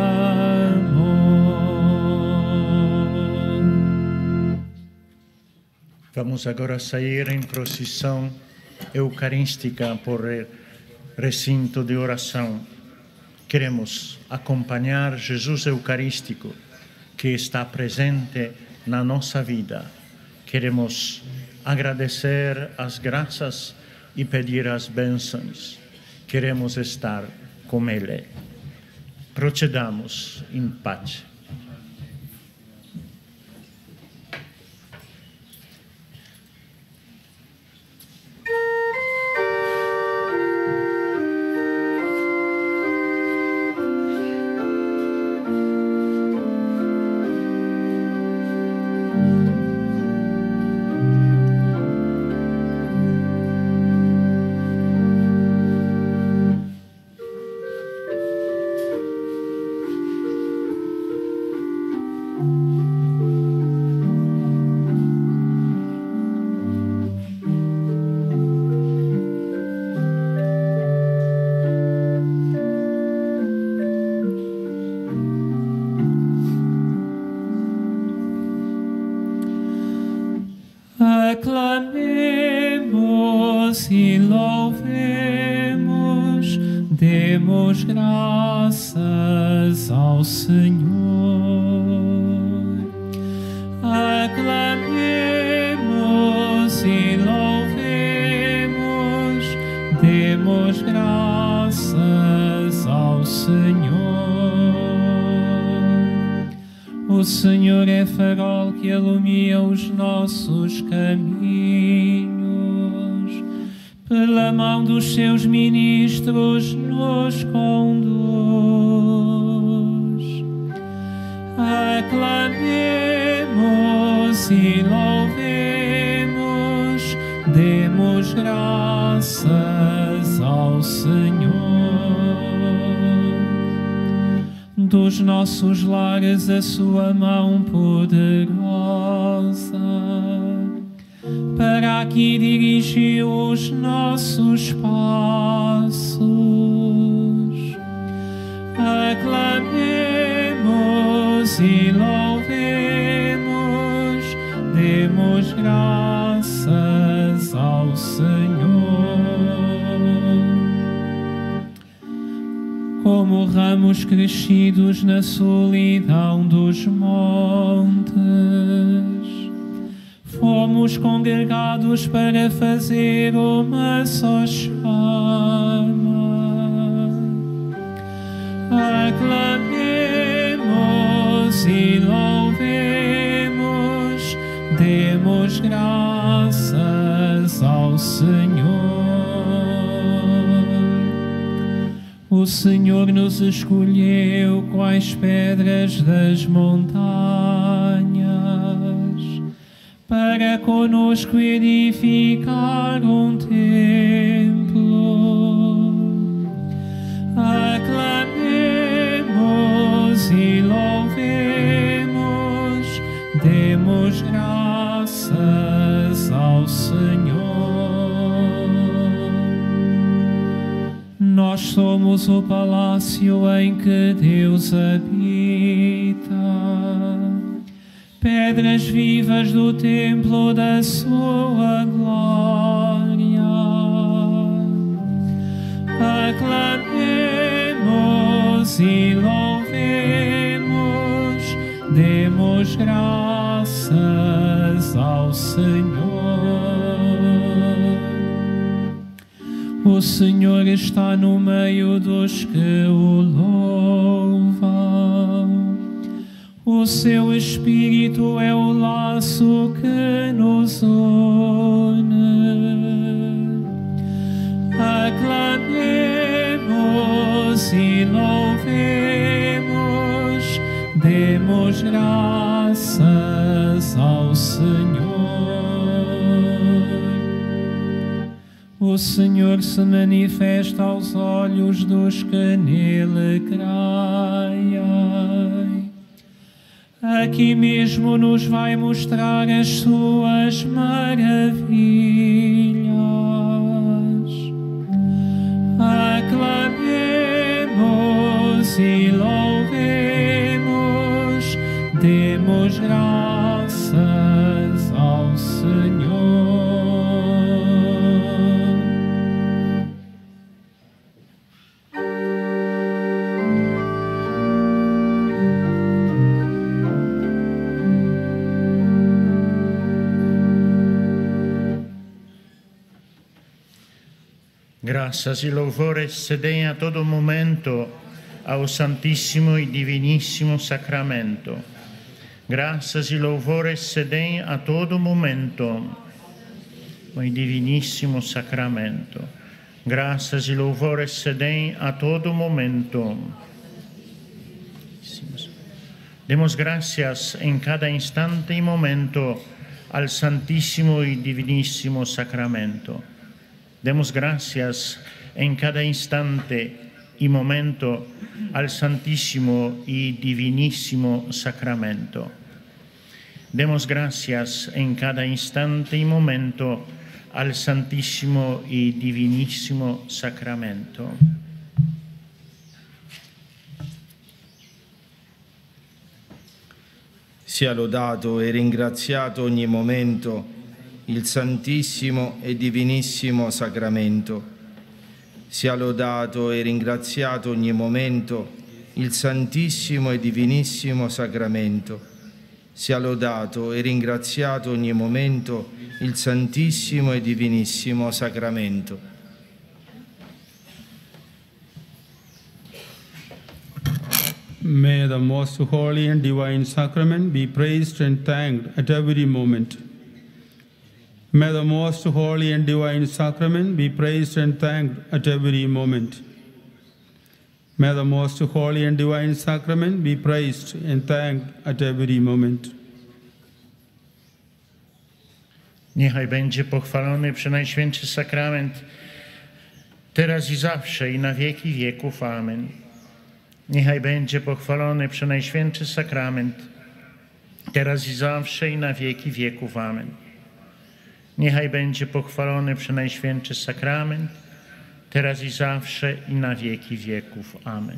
Vamos agora sair em procissão eucarística por recinto de oração. Queremos acompanhar Jesus Eucarístico, que está presente na nossa vida. Queremos agradecer as graças e pedir as bênçãos. Queremos estar com Ele. Procedamos em paz. Aclamemos e louvemos, demos graças ao Senhor. Aclamemos e louvemos, demos graças ao Senhor. O Senhor é farol que ilumina os nossos caminhos, pela mão dos seus ministros nos conduz. Aclamemos e louvemos, demos graças ao Senhor. Dos nossos lares a sua mão poderosa, para aqui dirigiu os nossos passos. Aclamemos e louvemos, demos graças ao Senhor. Como ramos crescidos na solidão dos montes, fomos congregados para fazer uma só chama. Aclamemos e louvemos, demos graças ao Senhor. O Senhor nos escolheu quais pedras das montanhas, para conosco edificar um templo. Aclamemos e louvemos, demos graças ao Senhor. Nós somos o palácio em que Deus habita, pedras vivas do templo da sua glória. Aclamemos e louvemos, demos graças ao Senhor. O Senhor está no meio dos que o louvam. O seu Espírito é o laço que nos une. Aclamemos e louvemos, demos graças ao Senhor. O Senhor se manifesta aos olhos dos que nele creem. Aqui mesmo nos vai mostrar as suas maravilhas. Aclamemos e louvemos, demos graças ao Senhor. Graças e louvores se deem a todo momento ao Santíssimo e Diviníssimo Sacramento. Graças e louvores se deem a todo momento ao Diviníssimo Sacramento. Graças e louvores se deem a todo momento. Demos gracias en cada instante y momento al Santísimo y Divinísimo Sacramento. Demos gracias en cada instante y momento al Santísimo y Divinísimo Sacramento. Demos gracias en cada instante y momento al Santísimo y Divinísimo Sacramento. Sia lodato e ringraziato ogni momento il Santissimo e Divinissimo Sacramento. Sia lodato e ringraziato ogni momento il Santissimo e Divinissimo Sacramento. Sia lodato e ringraziato ogni momento il Santissimo e Divinissimo Sacramento. May the most holy and divine sacrament be praised and thanked at every moment. May the most holy and divine sacrament be praised and thanked at every moment. May the most holy and divine sacrament be praised and thanked at every moment. Niechaj będzie pochwalony Przenajświętszy Sakrament, teraz i zawsze i na wieki wieków. Amen. Niechaj będzie pochwalony Przenajświętszy Sakrament, teraz i zawsze i na wieki wieków. Amen. Niechaj będzie pochwalony Przenajświętszy Sakrament, teraz i zawsze i na wieki wieków. Amen.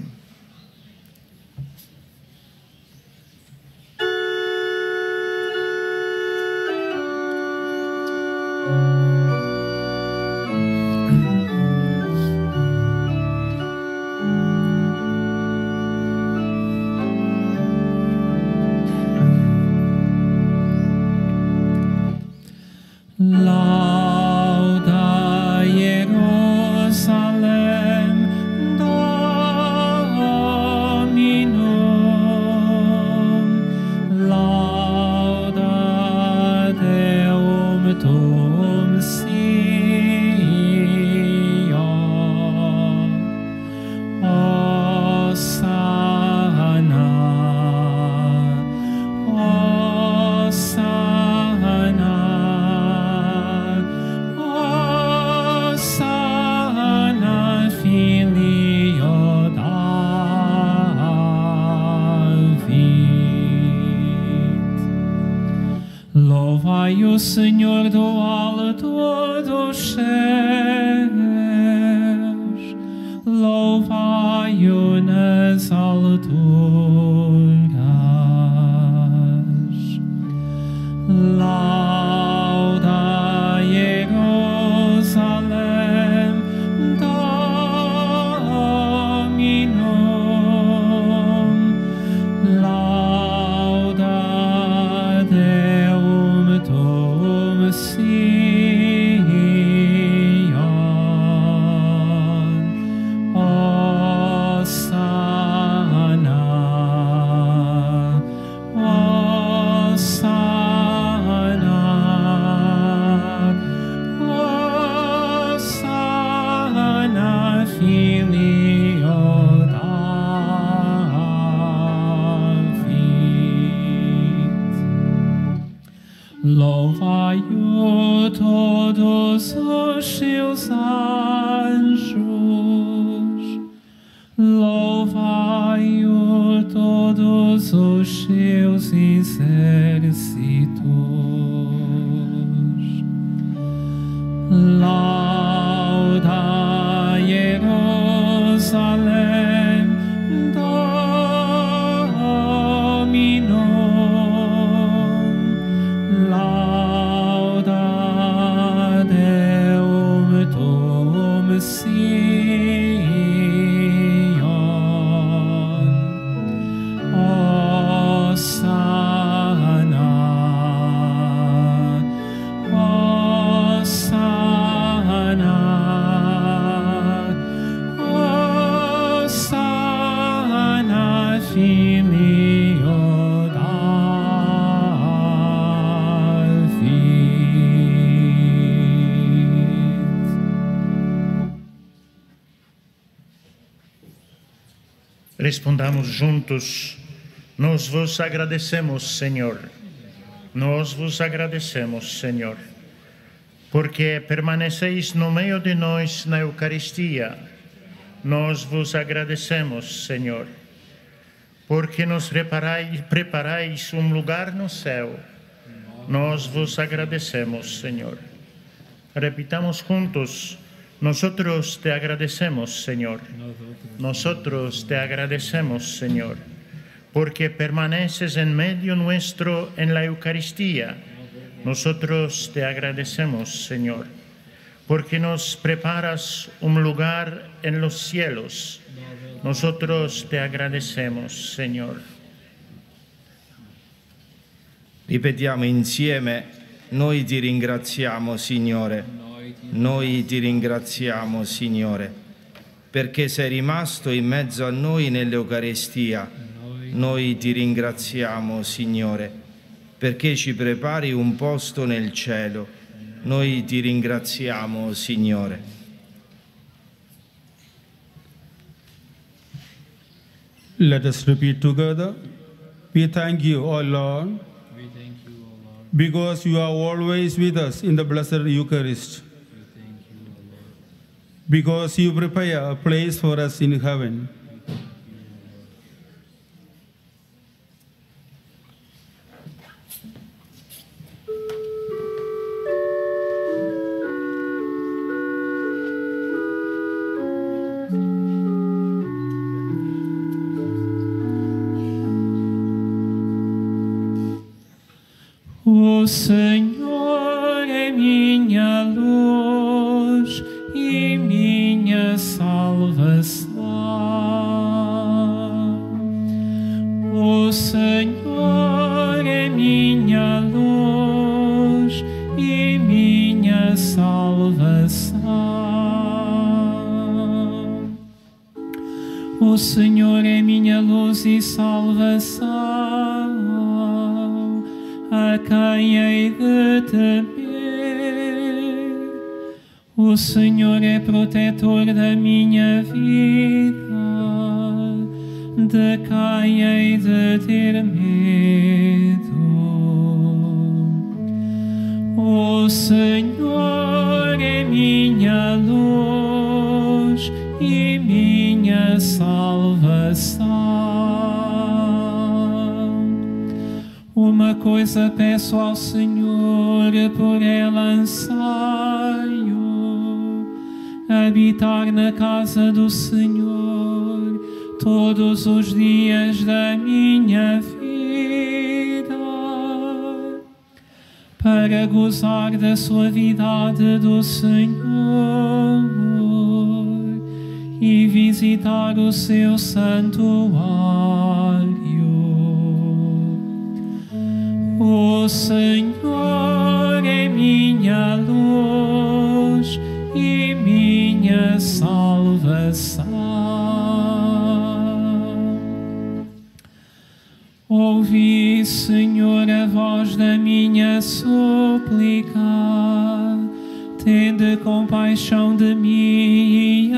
Lauda Jerusalem Dominum, lauda Deum tum Sion, Hosanna, Hosanna. Louvai o Senhor do alto dos céus, louvai-o nas alturas, lauda Jerusalem Dominum, lauda Deum tum Sion, Hosanna, Hosanna, Hosanna, Filio David. Louvai-o todos os seus anjos, louvai-o todos os seus exércitos, lauda Jerusalem Dominum, lauda Deum tum Sion, Hosanna, Hosanna, Hosanna, Filio Respondamos juntos: nós vos agradecemos, Senhor. Nós vos agradecemos, Senhor, porque permaneceis no meio de nós na Eucaristia. Nós vos agradecemos, Senhor, porque nos preparais, preparais um lugar no céu. Nós vos agradecemos, Senhor. Repitamos juntos: nosotros te agradecemos, Señor. Nosotros te agradecemos, Señor, porque permaneces en medio nuestro en la Eucaristía. nosotros te agradecemos, Señor, porque nos preparas un lugar en los cielos. Nosotros te agradecemos, Señor. Ripetiamo insieme, noi ti ringraziamo, Signore, noi ti ringraziamo, Signore, perché sei rimasto in mezzo a noi nell'Eucaristia. Noi ti ringraziamo, Signore, perché ci prepari un posto nel cielo. Noi ti ringraziamo, Signore. Let us repeat together. We thank you, O Lord, because you are always with us in the Blessed Eucharist, because you prepare a place for us in heaven. O Senhor é minha luz e minha salvação. O Senhor é minha luz e minha salvação. O Senhor é minha luz e salvação. A quem hei de temer? O Senhor é protetor da minha vida, de quem hei de ter medo? O Senhor é minha luz e minha salvação. Uma coisa peço ao Senhor, por ela anseio, habitar na casa do Senhor todos os dias da minha vida, para gozar da suavidade do Senhor e visitar o seu santuário. O Senhor é minha luz e minha salvação. Ouvi, Senhor, a voz da minha súplica, tende compaixão de mim e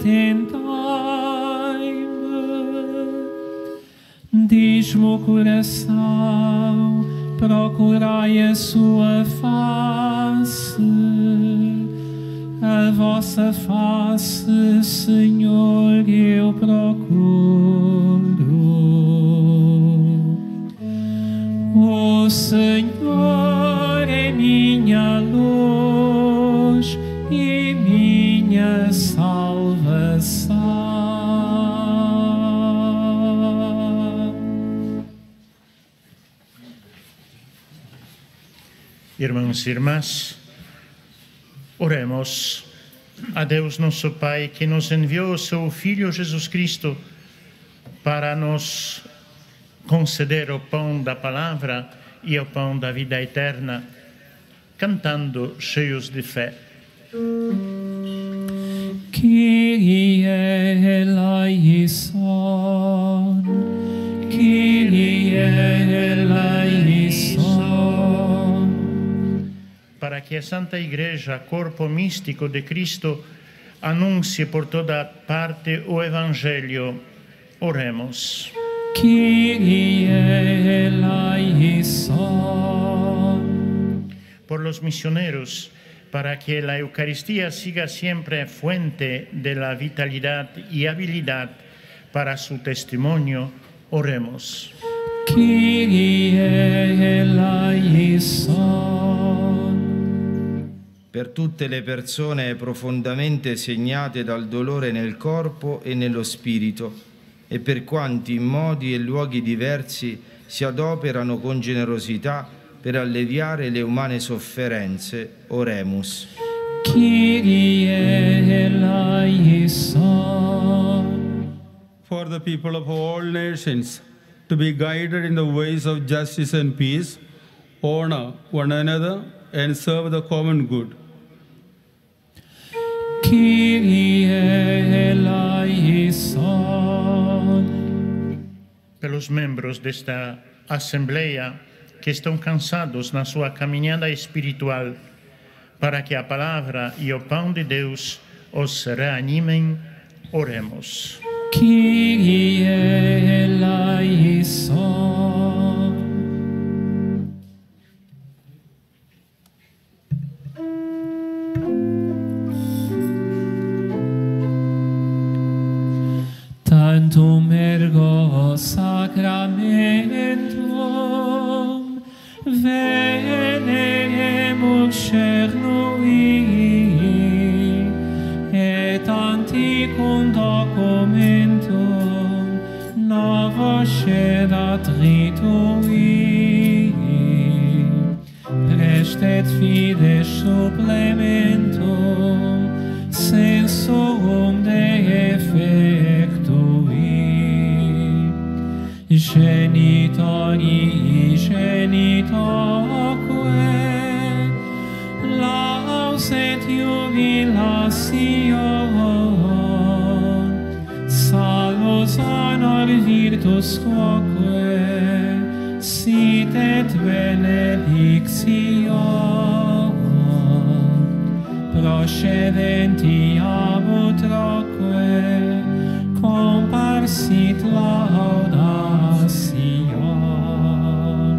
atendai-me. Diz-me o coração, procurai a sua face, a vossa face, Senhor, eu procuro. O Senhor é minha luz e minha salvação. Irmãos e irmãs, oremos a Deus nosso Pai, que nos enviou o seu Filho Jesus Cristo para nos conceder o pão da palavra e o pão da vida eterna, cantando cheios de fé. Kyrie eleison, Kyrie eleison. Para que a Santa Igreja, corpo místico de Cristo, anuncie por toda parte o Evangelho, oremos. Kyrie eleison. Por los misioneros, para que la Eucaristía siga siempre fuente de la vitalidad y habilidad para su testimonio, oremos. Kyrie eleison. Per tutte le persone profondamente segnate dal dolore nel corpo e nello spirito, e per quanti in modi e luoghi diversi si adoperano con generosità per alleviare le umane sofferenze, oremus. Kyrie eleison. For the people of all nations to be guided in the ways of justice and peace, honor one another and serve the common good. Kyrie eleison. Pelos membros desta Assembleia que estão cansados na sua caminhada espiritual, para que a palavra e o pão de Deus os reanimem, oremos. Kyrie eleison. Tantum ergo sacramentum veneremur cernui et antiquum documentum novo cedat ritui prestet fides supplementum sensum de effectui genitori genitoque laus et jubilation salus honor virtus quoque sit et benedictio procedenti ab utroque comparsit laudación.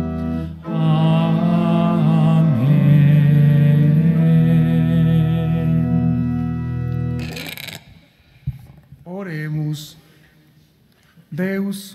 Amén. Oremus. Deus,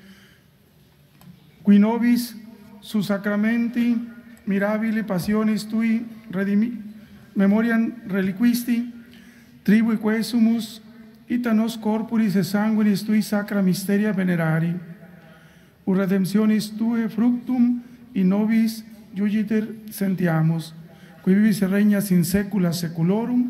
qui nobis su sacramenti mirabili passionis tui redimi, memoriam reliquisti, tribui quesumus, ita nos corporis et sanguinis tui sacra mysteria venerari, ut redemptionis tue fructum in nobis jugiter sentiamus, qui vivis et regnas in saecula saeculorum.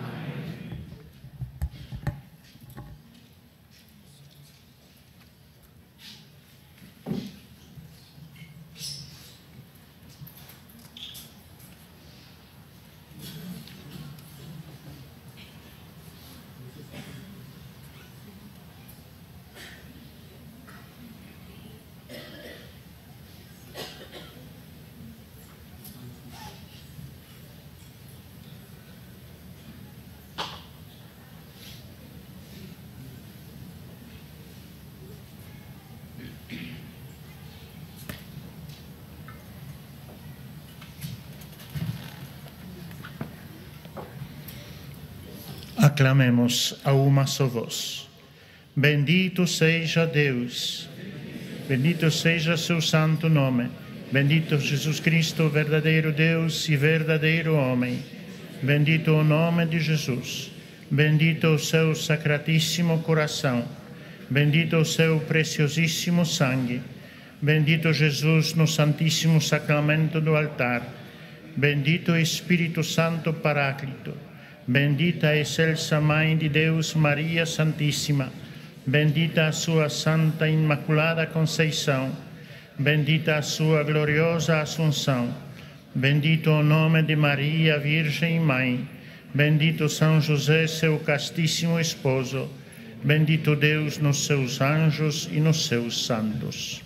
Aclamemos a uma só voz. Bendito seja Deus, bendito seja seu santo nome, bendito Jesus Cristo, verdadeiro Deus e verdadeiro homem. Bendito o nome de Jesus, bendito o seu sacratíssimo coração, bendito o seu preciosíssimo sangue, bendito Jesus no santíssimo sacramento do altar, bendito Espírito Santo Paráclito, bendita a excelsa Mãe de Deus, Maria Santíssima, bendita a sua Santa Imaculada Conceição, bendita a sua gloriosa Assunção, bendito o nome de Maria, Virgem Mãe, bendito São José, seu castíssimo esposo, bendito Deus nos seus anjos e nos seus santos.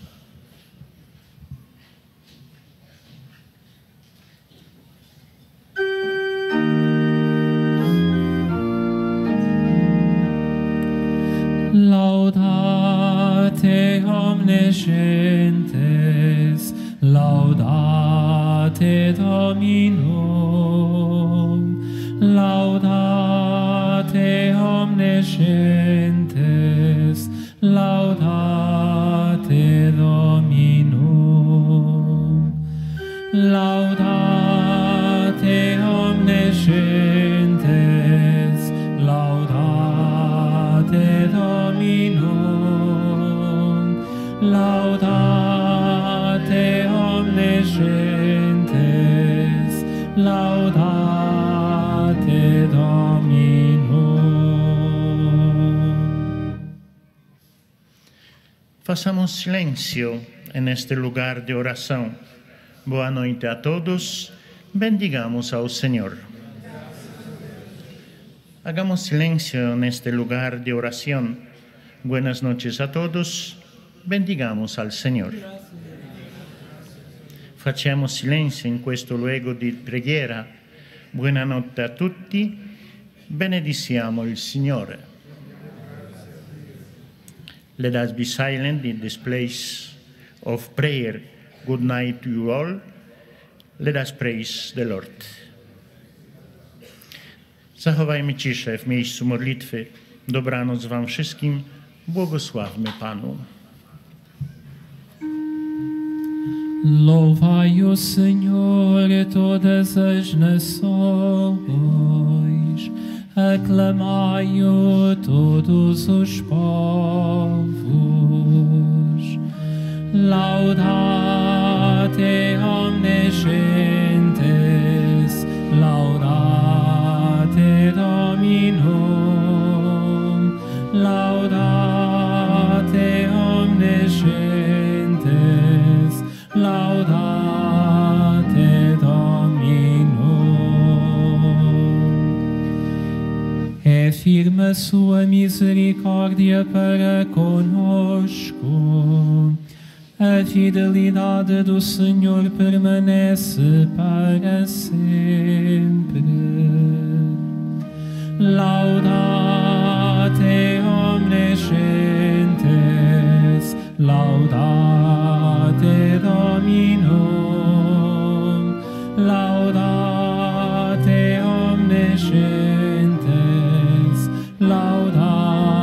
Laudate omnes gentes, laudate Dominum, laudate omnes gentes, laudate Dominum, laudate omnes gentes, laudate Dominum, laudate omnes gentes. façamos silêncio en este lugar de oração. Boa noite a todos. Bendigamos ao Senhor. Hagamos silêncio neste lugar de oração. Buenas noches a todos. Bendigamos al Senhor. Facciamo silenzio in questo luogo di preghiera. Buonanotte a tutti. Benediciamo il Signore. Let us be silent in this place of prayer. Good night to you all. Let us praise the Lord. Zachowajmy ciszę w miejscu modlitwy. Dobranoc wam wszystkim. Błogosławmy Panu. Louvai o Senhor todas as nações, aclamai-o todos os povos, laudate omnes gentes, laudate Dominum, laudate omnes gentes, laudate Dominum. É firme a sua misericórdia para conosco. A fidelidade do Senhor permanece para sempre. Laudate omnes gentes, laudate Dominum, laudate omnes gentes, laudate